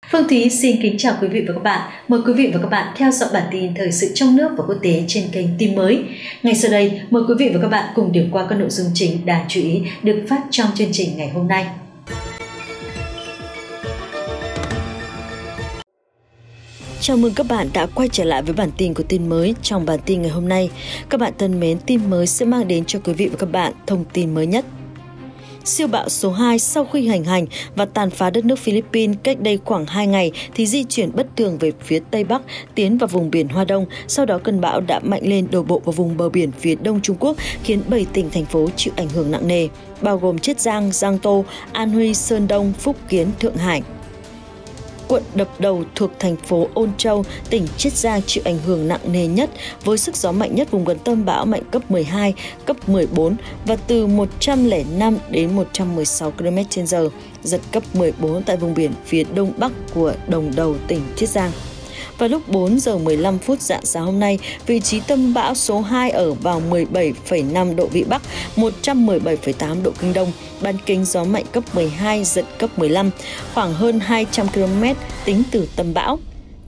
Phương Thúy xin kính chào quý vị và các bạn. Mời quý vị và các bạn theo dõi bản tin thời sự trong nước và quốc tế trên kênh Tin Mới. Ngay sau đây, mời quý vị và các bạn cùng điểm qua các nội dung chính đáng chú ý được phát trong chương trình ngày hôm nay. Chào mừng các bạn đã quay trở lại với bản tin của Tin Mới. Trong bản tin ngày hôm nay, các bạn thân mến, Tin Mới sẽ mang đến cho quý vị và các bạn thông tin mới nhất. Siêu bão số 2 sau khi hành và tàn phá đất nước Philippines cách đây khoảng 2 ngày thì di chuyển bất thường về phía Tây Bắc, tiến vào vùng biển Hoa Đông. Sau đó cơn bão đã mạnh lên đổ bộ vào vùng bờ biển phía Đông Trung Quốc, khiến 7 tỉnh, thành phố chịu ảnh hưởng nặng nề, bao gồm Chiết Giang, Giang Tô, An Huy, Sơn Đông, Phúc Kiến, Thượng Hải. Quận Đập Đầu thuộc thành phố Ôn Châu, tỉnh Chiết Giang chịu ảnh hưởng nặng nề nhất với sức gió mạnh nhất vùng gần tâm bão mạnh cấp 12, cấp 14 và từ 105 đến 116 km/h, giật cấp 14 tại vùng biển phía đông bắc của Đồng Đầu, tỉnh Chiết Giang. Vào lúc 4 giờ 15 phút rạng sáng hôm nay, vị trí tâm bão số 2 ở vào 17,5 độ Vĩ Bắc, 117,8 độ Kinh Đông, bán kính gió mạnh cấp 12, giật cấp 15, khoảng hơn 200 km tính từ tâm bão.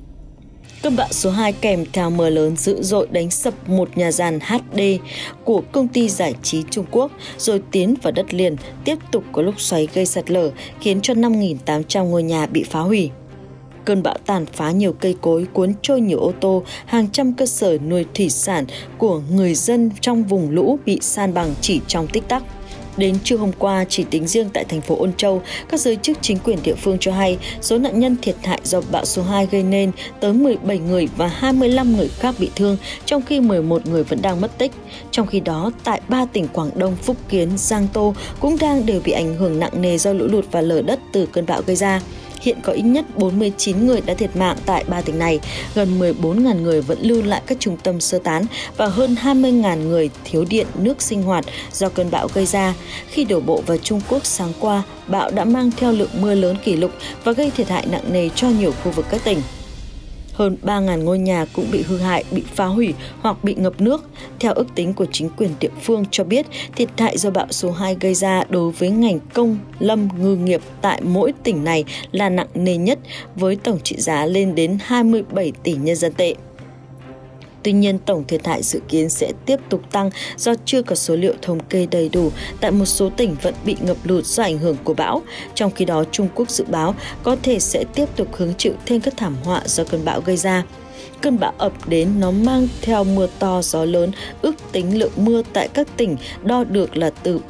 Cơn bão số 2 kèm theo mưa lớn dữ dội đánh sập một nhà giàn HD của công ty giải trí Trung Quốc, rồi tiến vào đất liền, tiếp tục có lốc xoáy gây sạt lở, khiến cho 5.800 ngôi nhà bị phá hủy. Cơn bão tàn phá nhiều cây cối, cuốn trôi nhiều ô tô, hàng trăm cơ sở nuôi thủy sản của người dân trong vùng lũ bị san bằng chỉ trong tích tắc. Đến trưa hôm qua, chỉ tính riêng tại thành phố Ôn Châu, các giới chức chính quyền địa phương cho hay số nạn nhân thiệt hại do bão số 2 gây nên tới 17 người và 25 người khác bị thương, trong khi 11 người vẫn đang mất tích. Trong khi đó, tại 3 tỉnh Quảng Đông, Phúc Kiến, Giang Tô cũng đều bị ảnh hưởng nặng nề do lũ lụt và lở đất từ cơn bão gây ra. Hiện có ít nhất 49 người đã thiệt mạng tại 3 tỉnh này, gần 14.000 người vẫn lưu lại các trung tâm sơ tán và hơn 20.000 người thiếu điện, nước sinh hoạt do cơn bão gây ra. Khi đổ bộ vào Trung Quốc sáng qua, bão đã mang theo lượng mưa lớn kỷ lục và gây thiệt hại nặng nề cho nhiều khu vực các tỉnh. Hơn 3.000 ngôi nhà cũng bị hư hại, bị phá hủy hoặc bị ngập nước. Theo ước tính của chính quyền địa phương cho biết, thiệt hại do bão số 2 gây ra đối với ngành công, lâm, ngư nghiệp tại mỗi tỉnh này là nặng nề nhất, với tổng trị giá lên đến 27 tỷ nhân dân tệ. Tuy nhiên, tổng thiệt hại dự kiến sẽ tiếp tục tăng do chưa có số liệu thống kê đầy đủ tại một số tỉnh vẫn bị ngập lụt do ảnh hưởng của bão. Trong khi đó, Trung Quốc dự báo có thể sẽ tiếp tục hứng chịu thêm các thảm họa do cơn bão gây ra. Cơn bão ập đến nó mang theo mưa to, gió lớn, ước tính lượng mưa tại các tỉnh đo được là từ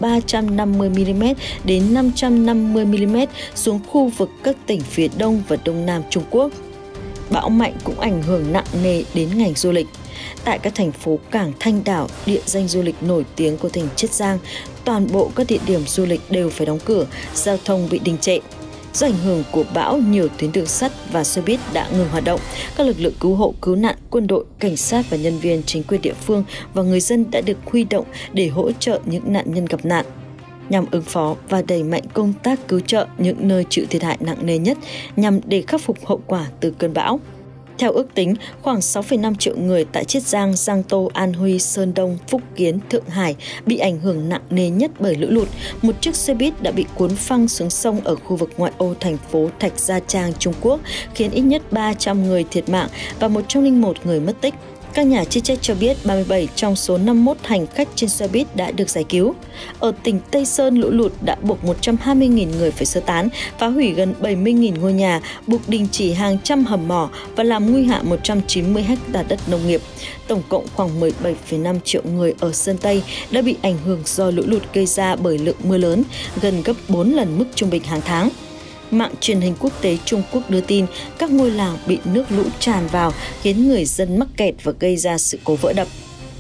350mm đến 550mm xuống khu vực các tỉnh phía đông và đông nam Trung Quốc. Bão mạnh cũng ảnh hưởng nặng nề đến ngành du lịch. Tại các thành phố cảng Thanh Đảo, địa danh du lịch nổi tiếng của tỉnh Chiết Giang, toàn bộ các địa điểm du lịch đều phải đóng cửa, giao thông bị đình trệ. Do ảnh hưởng của bão, nhiều tuyến đường sắt và xe buýt đã ngừng hoạt động. Các lực lượng cứu hộ, cứu nạn, quân đội, cảnh sát và nhân viên chính quyền địa phương và người dân đã được huy động để hỗ trợ những nạn nhân gặp nạn, nhằm ứng phó và đẩy mạnh công tác cứu trợ những nơi chịu thiệt hại nặng nề nhất nhằm để khắc phục hậu quả từ cơn bão. Theo ước tính, khoảng 6,5 triệu người tại Chiết Giang, Giang Tô, An Huy, Sơn Đông, Phúc Kiến, Thượng Hải bị ảnh hưởng nặng nề nhất bởi lũ lụt. Một chiếc xe buýt đã bị cuốn phăng xuống sông ở khu vực ngoại ô thành phố Thạch Gia Trang, Trung Quốc, khiến ít nhất 300 người thiệt mạng và 101 người mất tích. Các nhà chức trách cho biết 37 trong số 51 hành khách trên xe buýt đã được giải cứu. Ở tỉnh Tây Sơn, lũ lụt đã buộc 120.000 người phải sơ tán, phá hủy gần 70.000 ngôi nhà, buộc đình chỉ hàng trăm hầm mỏ và làm nguy hại 190 ha đất nông nghiệp. Tổng cộng khoảng 17,5 triệu người ở Sơn Tây đã bị ảnh hưởng do lũ lụt gây ra bởi lượng mưa lớn, gần gấp 4 lần mức trung bình hàng tháng. Mạng truyền hình quốc tế Trung Quốc đưa tin các ngôi làng bị nước lũ tràn vào, khiến người dân mắc kẹt và gây ra sự cố vỡ đập.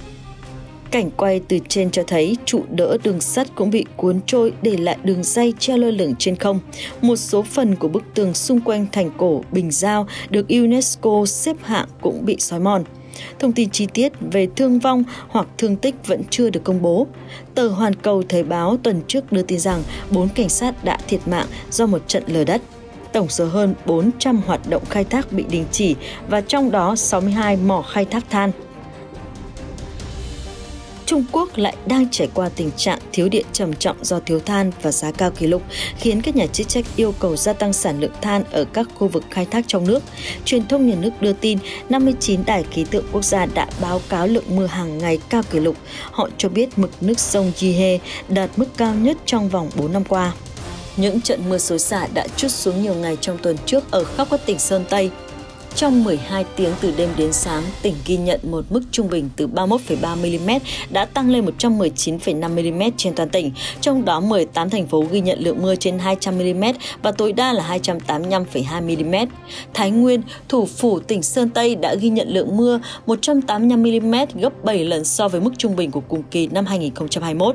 Cảnh quay từ trên cho thấy trụ đỡ đường sắt cũng bị cuốn trôi, để lại đường ray treo lơ lửng trên không. Một số phần của bức tường xung quanh thành cổ Bình Giao được UNESCO xếp hạng cũng bị xói mòn. Thông tin chi tiết về thương vong hoặc thương tích vẫn chưa được công bố. Tờ Hoàn Cầu Thời báo tuần trước đưa tin rằng 4 cảnh sát đã thiệt mạng do một trận lở đất. Tổng số hơn 400 hoạt động khai thác bị đình chỉ và trong đó 62 mỏ khai thác than. Trung Quốc lại đang trải qua tình trạng thiếu điện trầm trọng do thiếu than và giá cao kỷ lục, khiến các nhà chức trách yêu cầu gia tăng sản lượng than ở các khu vực khai thác trong nước. Truyền thông nhà nước đưa tin 59 đài khí tượng quốc gia đã báo cáo lượng mưa hàng ngày cao kỷ lục. Họ cho biết mực nước sông Yehe đạt mức cao nhất trong vòng 4 năm qua. Những trận mưa xối xả đã trút xuống nhiều ngày trong tuần trước ở khắp các tỉnh Sơn Tây. Trong 12 tiếng từ đêm đến sáng, tỉnh ghi nhận một mức trung bình từ 31,3 mm đã tăng lên 119,5 mm trên toàn tỉnh, trong đó 18 thành phố ghi nhận lượng mưa trên 200 mm và tối đa là 285,2 mm. Thái Nguyên, thủ phủ tỉnh Sơn Tây đã ghi nhận lượng mưa 185 mm, gấp 7 lần so với mức trung bình của cùng kỳ năm 2021.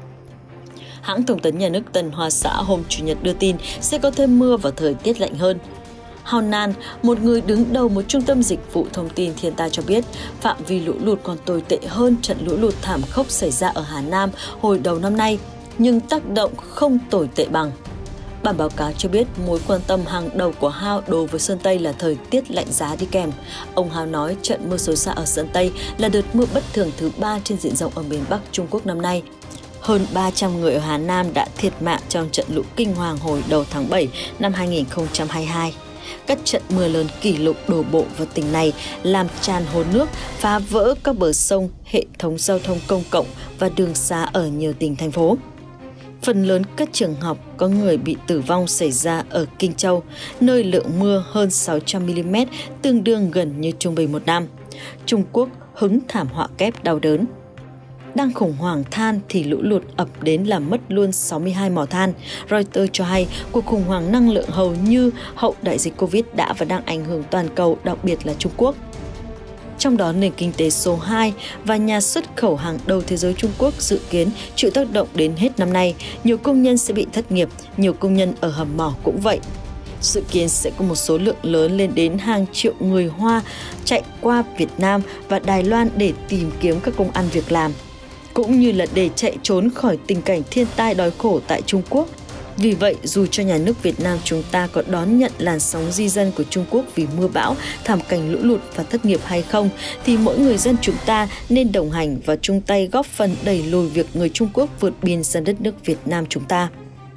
Hãng thông tấn nhà nước Tân Hoa Xã hôm Chủ nhật đưa tin sẽ có thêm mưa và thời tiết lạnh hơn. Hao Nan, một người đứng đầu một trung tâm dịch vụ thông tin thiên tai cho biết, phạm vi lũ lụt còn tồi tệ hơn trận lũ lụt thảm khốc xảy ra ở Hà Nam hồi đầu năm nay, nhưng tác động không tồi tệ bằng. Bản báo cáo cho biết mối quan tâm hàng đầu của Hao đối với Sơn Tây là thời tiết lạnh giá đi kèm. Ông Hao nói trận mưa xối xả ở Sơn Tây là đợt mưa bất thường thứ 3 trên diện rộng ở miền Bắc Trung Quốc năm nay. Hơn 300 người ở Hà Nam đã thiệt mạng trong trận lũ kinh hoàng hồi đầu tháng 7 năm 2022. Các trận mưa lớn kỷ lục đổ bộ vào tỉnh này làm tràn hồ nước, phá vỡ các bờ sông, hệ thống giao thông công cộng và đường xá ở nhiều tỉnh, thành phố. Phần lớn các trường học có người bị tử vong xảy ra ở Kinh Châu, nơi lượng mưa hơn 600 mm, tương đương gần như trung bình một năm. Trung Quốc hứng thảm họa kép đau đớn. Đang khủng hoảng than thì lũ lụt ập đến làm mất luôn 62 mỏ than. Reuters cho hay cuộc khủng hoảng năng lượng hầu như hậu đại dịch Covid đã và đang ảnh hưởng toàn cầu, đặc biệt là Trung Quốc. Trong đó, nền kinh tế số 2 và nhà xuất khẩu hàng đầu thế giới Trung Quốc dự kiến chịu tác động đến hết năm nay. Nhiều công nhân sẽ bị thất nghiệp, nhiều công nhân ở hầm mỏ cũng vậy. Dự kiến sẽ có một số lượng lớn lên đến hàng triệu người Hoa chạy qua Việt Nam và Đài Loan để tìm kiếm các công ăn việc làm, cũng như là để chạy trốn khỏi tình cảnh thiên tai đói khổ tại Trung Quốc. Vì vậy, dù cho nhà nước Việt Nam chúng ta có đón nhận làn sóng di dân của Trung Quốc vì mưa bão, thảm cảnh lũ lụt và thất nghiệp hay không, thì mỗi người dân chúng ta nên đồng hành và chung tay góp phần đẩy lùi việc người Trung Quốc vượt biên sang đất nước Việt Nam chúng ta.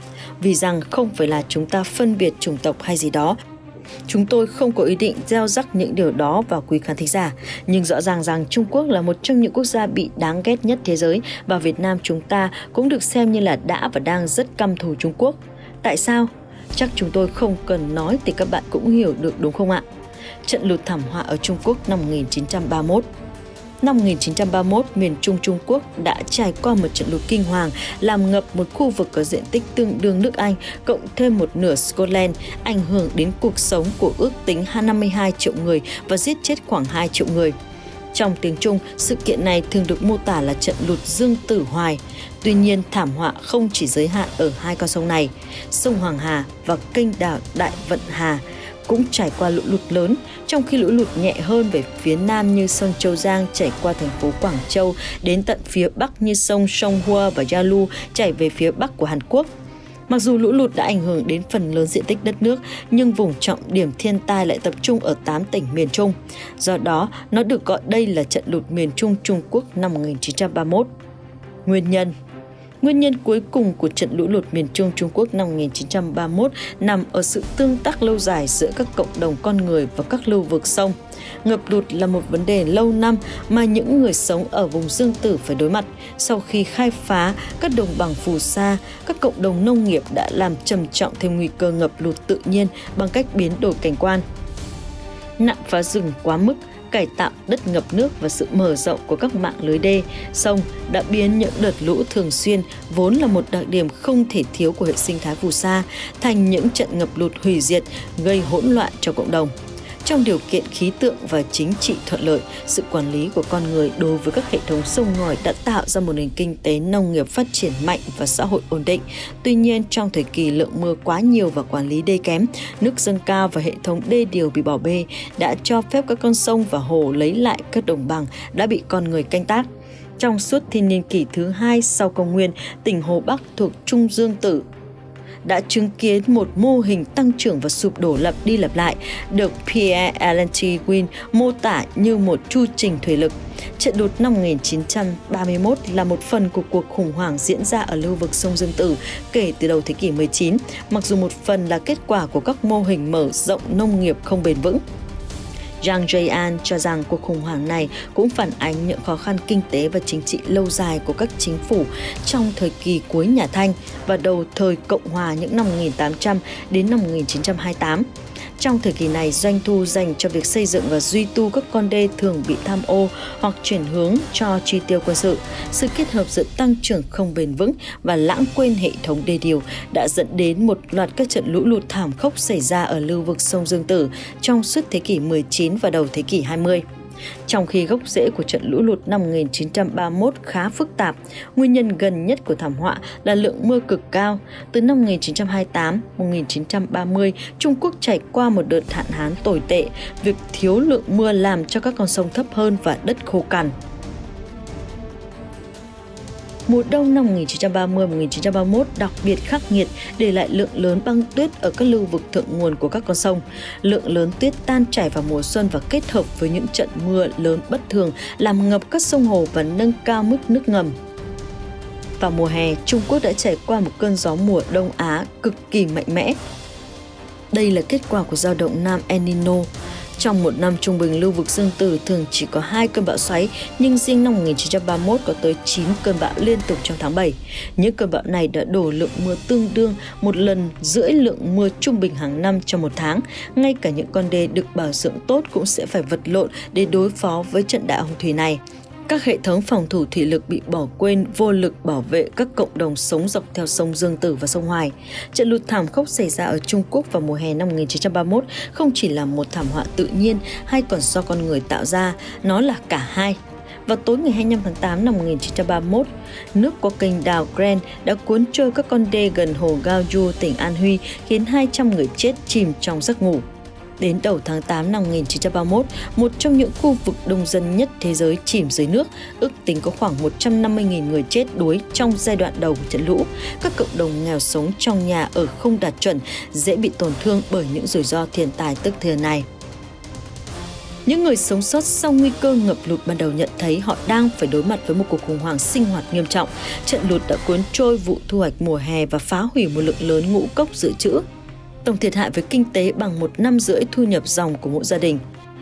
Vì rằng không phải là chúng ta phân biệt chủng tộc hay gì đó. Chúng tôi không có ý định gieo rắc những điều đó vào quý khán thính giả, nhưng rõ ràng rằng Trung Quốc là một trong những quốc gia bị đáng ghét nhất thế giới và Việt Nam chúng ta cũng được xem như là đã và đang rất căm thù Trung Quốc. Tại sao? Chắc chúng tôi không cần nói thì các bạn cũng hiểu được đúng không ạ? Trận lụt thảm họa ở Trung Quốc năm 1931. Năm 1931, miền Trung Trung Quốc đã trải qua một trận lụt kinh hoàng, làm ngập một khu vực có diện tích tương đương nước Anh, cộng thêm một nửa Scotland, ảnh hưởng đến cuộc sống của ước tính 52 triệu người và giết chết khoảng 2 triệu người. Trong tiếng Trung, sự kiện này thường được mô tả là trận lụt Dương Tử Hoài. Tuy nhiên, thảm họa không chỉ giới hạn ở hai con sông này. Sông Hoàng Hà và kênh đảo Đại Vận Hà cũng trải qua lũ lụt lớn, trong khi lũ lụt nhẹ hơn về phía nam như sông Châu Giang chảy qua thành phố Quảng Châu đến tận phía bắc như sông Songhua và Yalu chảy về phía bắc của Hàn Quốc. Mặc dù lũ lụt đã ảnh hưởng đến phần lớn diện tích đất nước, nhưng vùng trọng điểm thiên tai lại tập trung ở 8 tỉnh miền Trung. Do đó, nó được gọi đây là trận lụt miền Trung Trung Quốc năm 1931. Nguyên nhân cuối cùng của trận lũ lụt miền Trung Trung Quốc năm 1931 nằm ở sự tương tác lâu dài giữa các cộng đồng con người và các lưu vực sông. Ngập lụt là một vấn đề lâu năm mà những người sống ở vùng Dương Tử phải đối mặt. Sau khi khai phá các đồng bằng phù sa, các cộng đồng nông nghiệp đã làm trầm trọng thêm nguy cơ ngập lụt tự nhiên bằng cách biến đổi cảnh quan. Nạn phá rừng quá mức, cải tạo đất ngập nước và sự mở rộng của các mạng lưới đê, sông đã biến những đợt lũ thường xuyên vốn là một đặc điểm không thể thiếu của hệ sinh thái phù sa thành những trận ngập lụt hủy diệt, gây hỗn loạn cho cộng đồng. Trong điều kiện khí tượng và chính trị thuận lợi, sự quản lý của con người đối với các hệ thống sông ngòi đã tạo ra một nền kinh tế nông nghiệp phát triển mạnh và xã hội ổn định. Tuy nhiên, trong thời kỳ lượng mưa quá nhiều và quản lý đê kém, nước dâng cao và hệ thống đê điều bị bỏ bê đã cho phép các con sông và hồ lấy lại các đồng bằng đã bị con người canh tác. Trong suốt thiên niên kỷ thứ 2 sau công nguyên, tỉnh Hồ Bắc thuộc Trung Dương Tử đã chứng kiến một mô hình tăng trưởng và sụp đổ lặp đi lặp lại, được Pierre Alenti-Win mô tả như một chu trình thủy lực. Trận lụt năm 1931 là một phần của cuộc khủng hoảng diễn ra ở lưu vực sông Dương Tử kể từ đầu thế kỷ 19, mặc dù một phần là kết quả của các mô hình mở rộng nông nghiệp không bền vững. Zhang Jian cho rằng cuộc khủng hoảng này cũng phản ánh những khó khăn kinh tế và chính trị lâu dài của các chính phủ trong thời kỳ cuối nhà Thanh và đầu thời Cộng hòa những năm 1800 đến năm 1928. Trong thời kỳ này, doanh thu dành cho việc xây dựng và duy tu các con đê thường bị tham ô hoặc chuyển hướng cho chi tiêu quân sự. Sự kết hợp giữa tăng trưởng không bền vững và lãng quên hệ thống đê điều đã dẫn đến một loạt các trận lũ lụt thảm khốc xảy ra ở lưu vực sông Dương Tử trong suốt thế kỷ 19 và đầu thế kỷ 20. Trong khi gốc rễ của trận lũ lụt năm 1931 khá phức tạp, nguyên nhân gần nhất của thảm họa là lượng mưa cực cao. Từ năm 1928-1930, Trung Quốc trải qua một đợt hạn hán tồi tệ, việc thiếu lượng mưa làm cho các con sông thấp hơn và đất khô cằn. Mùa đông năm 1930-1931 đặc biệt khắc nghiệt, để lại lượng lớn băng tuyết ở các lưu vực thượng nguồn của các con sông. Lượng lớn tuyết tan chảy vào mùa xuân và kết hợp với những trận mưa lớn bất thường làm ngập các sông hồ và nâng cao mức nước ngầm. Vào mùa hè, Trung Quốc đã trải qua một cơn gió mùa Đông Á cực kỳ mạnh mẽ. Đây là kết quả của dao động Nam El Nino. Trong một năm trung bình, lưu vực Dương Tử thường chỉ có 2 cơn bão xoáy, nhưng riêng năm 1931 có tới 9 cơn bão liên tục trong tháng 7. Những cơn bão này đã đổ lượng mưa tương đương 1,5 lần lượng mưa trung bình hàng năm trong một tháng. Ngay cả những con đê được bảo dưỡng tốt cũng sẽ phải vật lộn để đối phó với trận đại hồng thủy này. Các hệ thống phòng thủ thủy lực bị bỏ quên, vô lực bảo vệ các cộng đồng sống dọc theo sông Dương Tử và sông Hoài. Trận lụt thảm khốc xảy ra ở Trung Quốc vào mùa hè năm 1931 không chỉ là một thảm họa tự nhiên hay còn do con người tạo ra, nó là cả hai. Vào tối ngày 25 tháng 8 năm 1931, nước qua kênh đào Grand đã cuốn trôi các con đê gần hồ Gaoyu, tỉnh An Huy, khiến 200 người chết chìm trong giấc ngủ. Đến đầu tháng 8 năm 1931, một trong những khu vực đông dân nhất thế giới chìm dưới nước, ước tính có khoảng 150.000 người chết đuối trong giai đoạn đầu của trận lũ. Các cộng đồng nghèo sống trong nhà ở không đạt chuẩn, dễ bị tổn thương bởi những rủi ro thiên tai tức thời này. Những người sống sót sau nguy cơ ngập lụt ban đầu nhận thấy họ đang phải đối mặt với một cuộc khủng hoảng sinh hoạt nghiêm trọng. Trận lụt đã cuốn trôi vụ thu hoạch mùa hè và phá hủy một lượng lớn ngũ cốc dự trữ. Tổng thiệt hại với kinh tế bằng 1,5 năm thu nhập dòng của mỗi gia đình.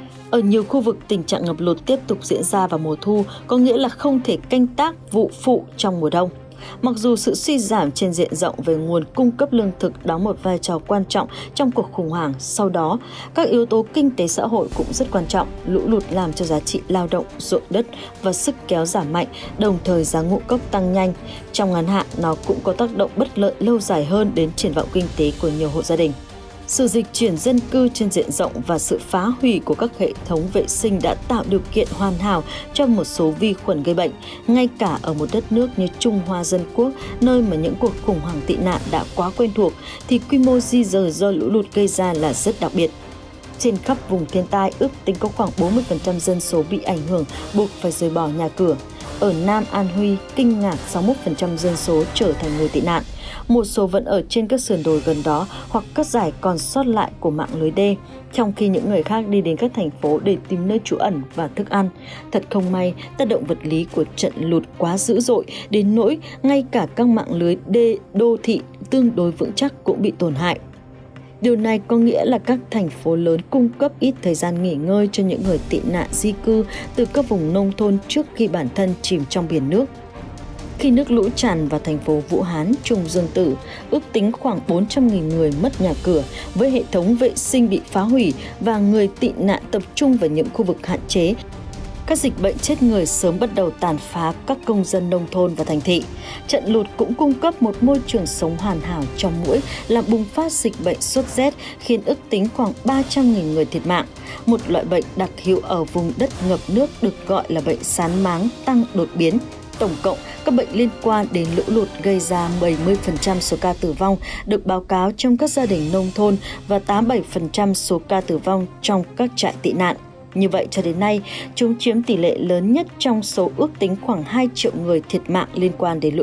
Ở nhiều khu vực, tình trạng ngập lụt tiếp tục diễn ra vào mùa thu, có nghĩa là không thể canh tác vụ phụ trong mùa đông. Mặc dù sự suy giảm trên diện rộng về nguồn cung cấp lương thực đóng một vai trò quan trọng trong cuộc khủng hoảng, sau đó, các yếu tố kinh tế xã hội cũng rất quan trọng. Lũ lụt làm cho giá trị lao động, ruộng đất và sức kéo giảm mạnh, đồng thời giá ngũ cốc tăng nhanh. Trong ngắn hạn, nó cũng có tác động bất lợi lâu dài hơn đến triển vọng kinh tế của nhiều hộ gia đình. Sự dịch chuyển dân cư trên diện rộng và sự phá hủy của các hệ thống vệ sinh đã tạo điều kiện hoàn hảo cho một số vi khuẩn gây bệnh. Ngay cả ở một đất nước như Trung Hoa Dân Quốc, nơi mà những cuộc khủng hoảng tị nạn đã quá quen thuộc, thì quy mô di dời do lũ lụt gây ra là rất đặc biệt. Trên khắp vùng thiên tai, ước tính có khoảng 40% dân số bị ảnh hưởng, buộc phải rời bỏ nhà cửa. Ở Nam An Huy, kinh ngạc 61% dân số trở thành người tị nạn. Một số vẫn ở trên các sườn đồi gần đó hoặc các dải còn sót lại của mạng lưới đê, trong khi những người khác đi đến các thành phố để tìm nơi trú ẩn và thức ăn. Thật không may, tác động vật lý của trận lụt quá dữ dội đến nỗi ngay cả các mạng lưới đê đô thị tương đối vững chắc cũng bị tổn hại. Điều này có nghĩa là các thành phố lớn cung cấp ít thời gian nghỉ ngơi cho những người tị nạn di cư từ các vùng nông thôn trước khi bản thân chìm trong biển nước. Khi nước lũ tràn vào thành phố Vũ Hán, Trung Dương Tử, ước tính khoảng 400.000 người mất nhà cửa, với hệ thống vệ sinh bị phá hủy và người tị nạn tập trung vào những khu vực hạn chế. Các dịch bệnh chết người sớm bắt đầu tàn phá các công dân nông thôn và thành thị. Trận lụt cũng cung cấp một môi trường sống hoàn hảo cho muỗi, làm bùng phát dịch bệnh sốt rét, khiến ước tính khoảng 300.000 người thiệt mạng. Một loại bệnh đặc hữu ở vùng đất ngập nước được gọi là bệnh sán máng tăng đột biến. Tổng cộng, các bệnh liên quan đến lũ lụt gây ra 70% số ca tử vong được báo cáo trong các gia đình nông thôn và 87% số ca tử vong trong các trại tị nạn. Như vậy, cho đến nay, chúng chiếm tỷ lệ lớn nhất trong số ước tính khoảng 2 triệu người thiệt mạng liên quan đến lũ lụt.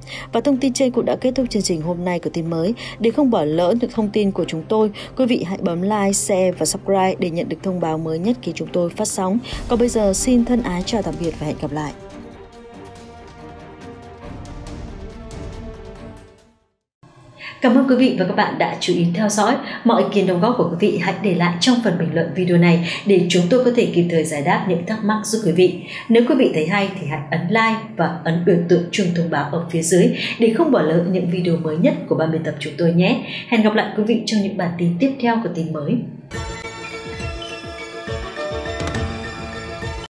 Và thông tin trên cũng đã kết thúc chương trình hôm nay của tin mới. Để không bỏ lỡ được thông tin của chúng tôi, quý vị hãy bấm like, share và subscribe để nhận được thông báo mới nhất khi chúng tôi phát sóng. Còn bây giờ xin thân ái chào tạm biệt và hẹn gặp lại. Cảm ơn quý vị và các bạn đã chú ý theo dõi. Mọi ý kiến đóng góp của quý vị hãy để lại trong phần bình luận video này để chúng tôi có thể kịp thời giải đáp những thắc mắc giúp quý vị. Nếu quý vị thấy hay thì hãy ấn like và ấn biểu tượng chuông thông báo ở phía dưới để không bỏ lỡ những video mới nhất của ban biên tập chúng tôi nhé. Hẹn gặp lại quý vị trong những bản tin tiếp theo của tin mới.